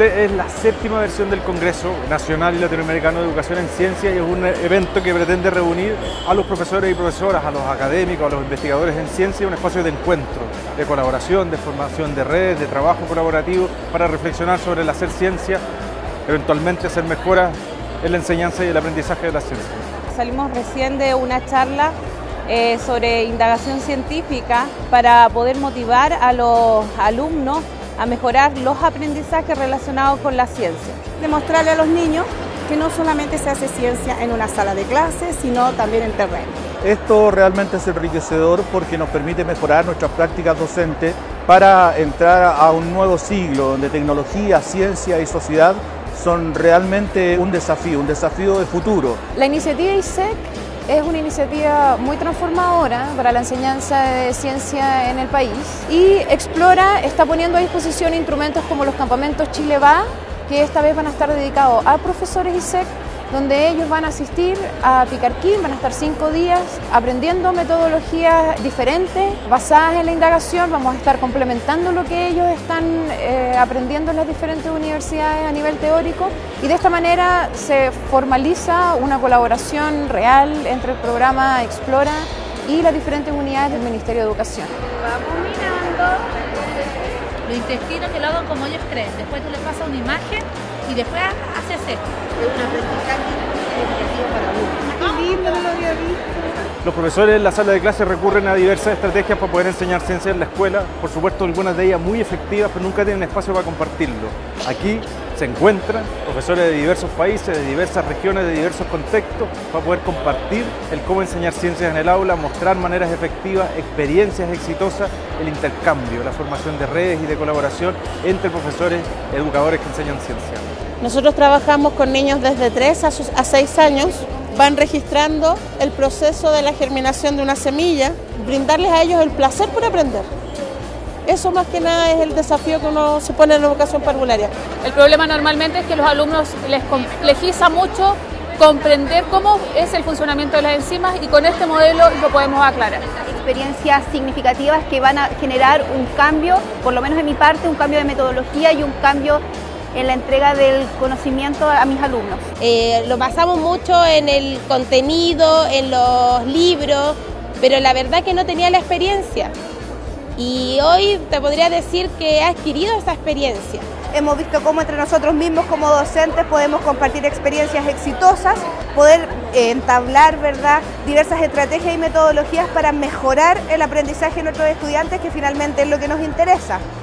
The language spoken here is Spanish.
Este es la séptima versión del Congreso Nacional y Latinoamericano de Educación en Ciencia y es un evento que pretende reunir a los profesores y profesoras, a los académicos, a los investigadores en ciencia, un espacio de encuentro, de colaboración, de formación de redes, de trabajo colaborativo para reflexionar sobre el hacer ciencia, eventualmente hacer mejoras en la enseñanza y el aprendizaje de la ciencia. Salimos recién de una charla sobre indagación científica para poder motivar a los alumnos a mejorar los aprendizajes relacionados con la ciencia. Demostrarle a los niños que no solamente se hace ciencia en una sala de clases, sino también en terreno. Esto realmente es enriquecedor porque nos permite mejorar nuestras prácticas docentes para entrar a un nuevo siglo donde tecnología, ciencia y sociedad son realmente un desafío de futuro. La iniciativa ISEC es una iniciativa muy transformadora para la enseñanza de ciencia en el país y Explora está poniendo a disposición instrumentos como los campamentos Chile Va, que esta vez van a estar dedicados a profesores ISEC, donde ellos van a asistir a Picarquín, van a estar 5 días aprendiendo metodologías diferentes, basadas en la indagación. Vamos a estar complementando lo que ellos están aprendiendo en las diferentes universidades a nivel teórico y de esta manera se formaliza una colaboración real entre el programa Explora y las diferentes unidades del Ministerio de Educación. Vamos mirando los intestinos, que lo hagan como ellos creen, después tú les pasas una imagen y después haces esto. Es un aprendizaje educativo para adultos. ¡Qué lindo! No lo había visto. Los profesores en la sala de clase recurren a diversas estrategias para poder enseñar ciencia en la escuela, por supuesto algunas de ellas muy efectivas, pero nunca tienen espacio para compartirlo. Aquí se encuentran profesores de diversos países, de diversas regiones, de diversos contextos, para poder compartir el cómo enseñar ciencias en el aula, mostrar maneras efectivas, experiencias exitosas, el intercambio, la formación de redes y de colaboración entre profesores, educadores que enseñan ciencia. Nosotros trabajamos con niños desde 3 a 6 años, van registrando el proceso de la germinación de una semilla, brindarles a ellos el placer por aprender. Eso más que nada es el desafío que uno se pone en la educación parvularia. El problema normalmente es que los alumnos les complejiza mucho comprender cómo es el funcionamiento de las enzimas y con este modelo lo podemos aclarar. Experiencias significativas que van a generar un cambio, por lo menos de mi parte, un cambio de metodología y un cambio en la entrega del conocimiento a mis alumnos. Lo basamos mucho en el contenido, en los libros, pero la verdad que no tenía la experiencia. Y hoy te podría decir que he adquirido esa experiencia. Hemos visto cómo entre nosotros mismos como docentes podemos compartir experiencias exitosas, poder entablar, ¿verdad?, diversas estrategias y metodologías para mejorar el aprendizaje de nuestros estudiantes, que finalmente es lo que nos interesa.